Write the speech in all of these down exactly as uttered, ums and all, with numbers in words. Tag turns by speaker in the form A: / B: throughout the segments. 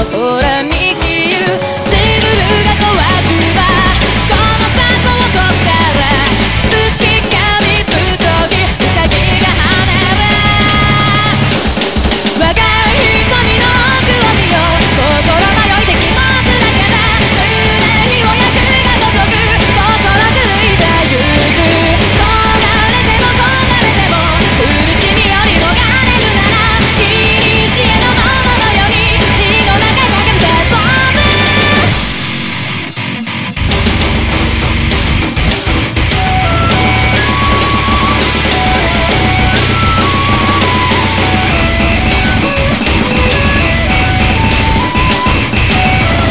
A: 空に消えるシルルが怖くばこの箱を落としたら月かみつときウサギが跳ねる我が瞳の奥を見よ心迷いで気持ちだけだ胸に親くが届く心づいたゆく焦がれても焦がれても苦しみより逃れるならいにしえのもののように血の中叫びで飛ぶ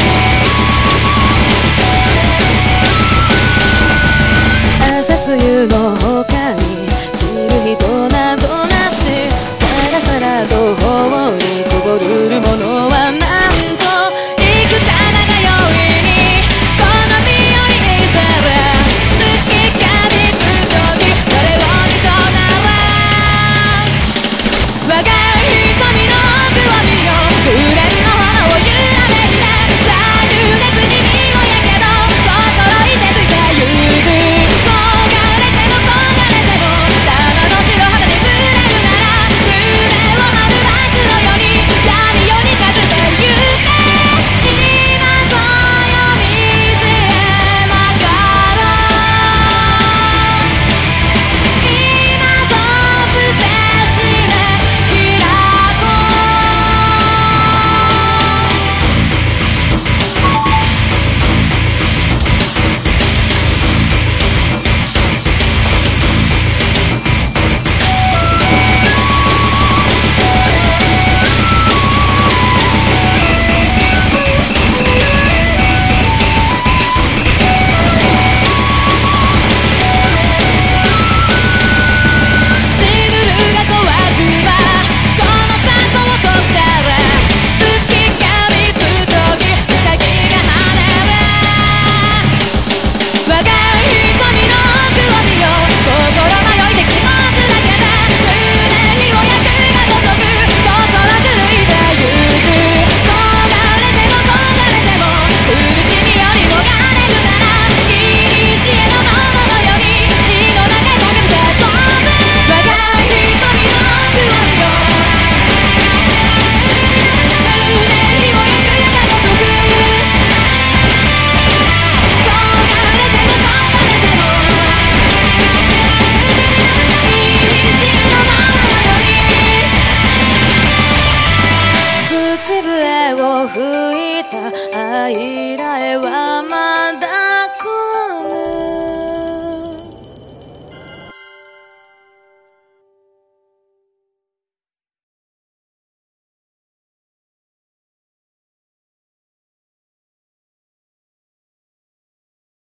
A: 朝露の